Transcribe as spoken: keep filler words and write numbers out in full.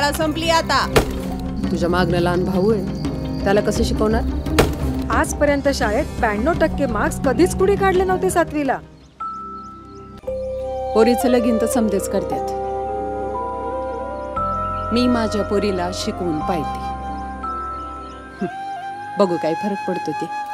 शाळा संपली आता। तुझ्या मागणं लहान भाऊ आहे, त्याला कसं शिकवणार? आजपर्यंत शाळेत ब्याण्णव टक्के मार्क्स कधीच कुणी काढले नव्हते सातवीला। पोरीचं लगीन तर समजेच करतात, मी माझ्या पोरीला शिकवून पाहिजे, बघू काय फरक पडतो ते।